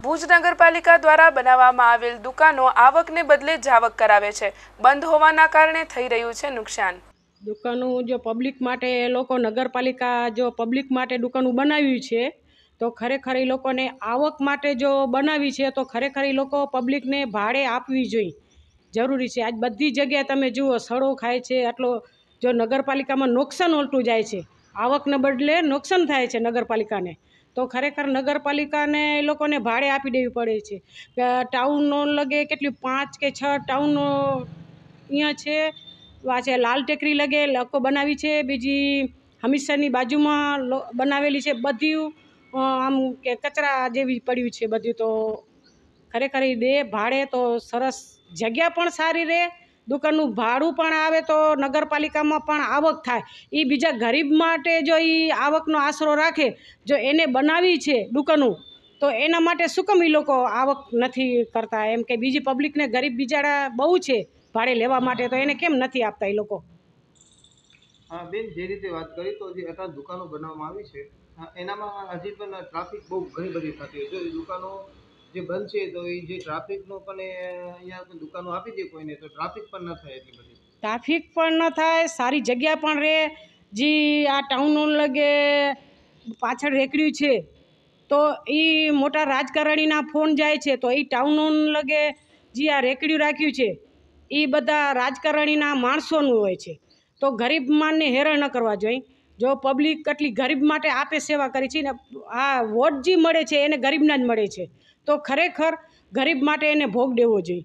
ભુજ નગરપાલિકા દ્વારા બનાવવામાં આવેલ દુકાનો આવકને બદલે જાવક કરાવે છે। બંધ હોવાના કારણે થઈ રહ્યું છે નુકસાન। દુકાનો જો પબ્લિક માટે લોકો નગરપાલિકા જો પબ્લિક માટે દુકાનો બનાવી છે તો ખરેખર એ લોકોને આવક માટે જો બનાવી છે તો ખરેખર એ લોકો પબ્લિકને ભાડે આપવી જોઈએ, જરૂરી છે। આજ બધી જગ્યાએ તમે જુઓ સડો ખાય છે, આટલો જો નગરપાલિકામાં નુકસાન ઉલટું જાય છે, આવકને બદલે નુકસાન થાય છે નગરપાલિકાને, તો ખરેખર નગરપાલિકાને એ લોકોને ભાડે આપી દેવી પડે છે। ટાઉનનો લગે કેટલી 5 કે 6 ટાઉનો અહીંયા છે, પાછે લાલ ટેકરી લગે લોકો બનાવી છે, બીજી હમીરસરની બાજુમાં બનાવેલી છે, બધી આમ કે કચરા જેવી પડ્યું છે બધું। તો ખરેખર એ દે ભાડે તો સરસ, જગ્યા પણ સારી રહે, દુકાનનું ભાડું પણ આવે તો નગરપાલિકામાં પણ આવક થાય। એ બીજા ગરીબ માટે જો એ આવકનો આશરો રાખે, જો એને બનાવી છે દુકાનો તો એના માટે શું કામ એ લોકો આવક નથી કરતા? એમ કે બીજી પબ્લિકને ગરીબ બિચારા બહુ છે ભાડે લેવા માટે, તો એને કેમ નથી આપતા એ લોકો? હા બેન, જે રીતે વાત કરી તો જે અત્યારે દુકાનો બનાવવામાં આવી છે એનામાં હજી પણ ટ્રાફિક બહુ ઘણી બધી થતી હોય છે। એ દુકાનો જે બંધ છે તો એ જે ટ્રાફિકનો પણ અહીંયા દુકાનો આપી દે કોઈને તો ટ્રાફિક પણ ન થાય એટલી બધી, ટ્રાફિક પણ ન થાય, સારી જગ્યા પણ રહે। જે આ ટાઉનો લગે પાછળ રેકડ્યું છે તો એ મોટા રાજકારણીના ફોન જાય છે તો એ ટાઉનો લગે જે આ રેકડ્યું રાખ્યું છે એ બધા રાજકારણીના માણસોનું હોય છે, તો ગરીબ માનને હેરાન ન કરવા જોઈએ। જો પબ્લિક કેટલી ગરીબ માટે આપે સેવા કરી છે ને, આ વોટ જે મળે છે એને ગરીબના જ મળે છે, તો ખરેખર ગરીબ માટે એને ભોગ દેવો જોઈએ।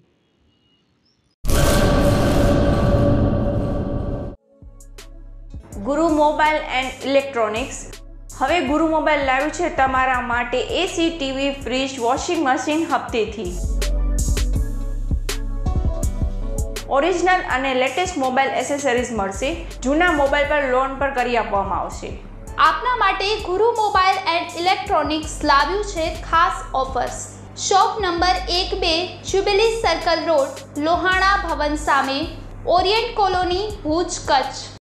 ગુરુ મોબાઈલ એન્ડ ઇલેક્ટ્રોનિક્સ। હવે ગુરુ મોબાઈલ લાવ્યું છે તમારા માટે AC, TV, fridge, washing machine હપ્તેથી। ઓરિજિનલ અને લેટેસ્ટ મોબાઈલ એસેસરીઝ મળશે। જૂના મોબાઈલ પર લોન પર કરી આપવામાં આવશે। આપના માટે ગુરુ મોબાઈલ એન્ડ ઇલેક્ટ્રોનિક્સ લાવ્યું છે ખાસ offers. Shop number 1-2 Jubilee Circle road, Lohana Bhavan સામે, ઓરિયન્ટ કોલોની, ભુજ, કચ્છ।